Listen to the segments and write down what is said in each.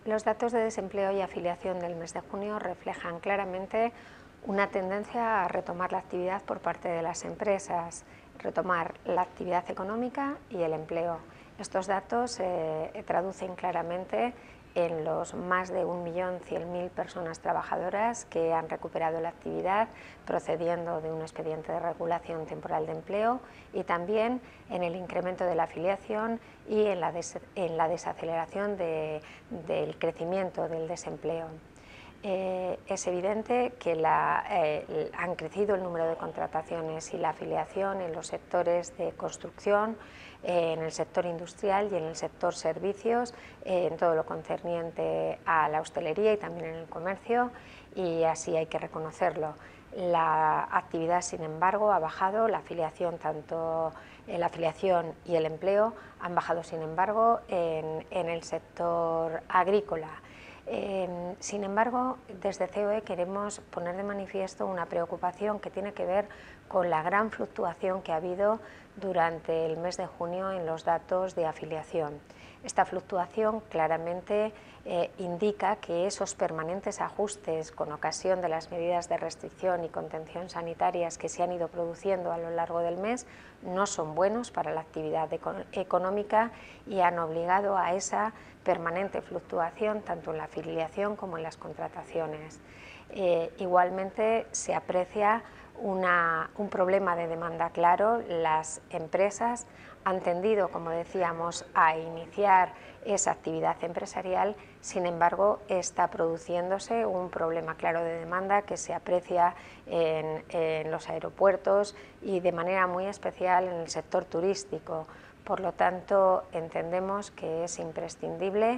Los datos de desempleo y afiliación del mes de junio reflejan claramente una tendencia a retomar la actividad por parte de las empresas, retomar la actividad económica y el empleo. Estos datos se traducen claramente en los más de 1.100.000 personas trabajadoras que han recuperado la actividad procediendo de un expediente de regulación temporal de empleo, y también en el incremento de la afiliación y en la desaceleración del crecimiento del desempleo. Es evidente que han crecido el número de contrataciones y la afiliación en los sectores de construcción, en el sector industrial y en el sector servicios, en todo lo concerniente a la hostelería y también en el comercio, y así hay que reconocerlo. La actividad, sin embargo, ha bajado, la afiliación, tanto la afiliación y el empleo han bajado, sin embargo, en el sector agrícola. Sin embargo, desde COE queremos poner de manifiesto una preocupación que tiene que ver con la gran fluctuación que ha habido durante el mes de junio en los datos de afiliación. Esta fluctuación claramente indica que esos permanentes ajustes con ocasión de las medidas de restricción y contención sanitarias que se han ido produciendo a lo largo del mes no son buenos para la actividad económica y han obligado a esa permanente fluctuación tanto en la afiliación como en las contrataciones. Igualmente se aprecia un problema de demanda claro. Las empresas han tendido, como decíamos, a iniciar esa actividad empresarial. Sin embargo, está produciéndose un problema claro de demanda que se aprecia en los aeropuertos y de manera muy especial en el sector turístico. Por lo tanto, entendemos que es imprescindible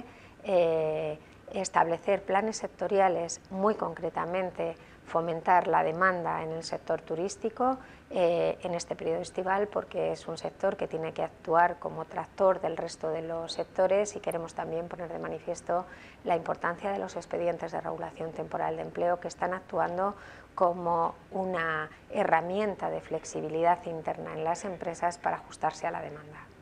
establecer planes sectoriales, muy concretamente fomentar la demanda en el sector turístico en este periodo estival, porque es un sector que tiene que actuar como tractor del resto de los sectores, y queremos también poner de manifiesto la importancia de los expedientes de regulación temporal de empleo, que están actuando como una herramienta de flexibilidad interna en las empresas para ajustarse a la demanda.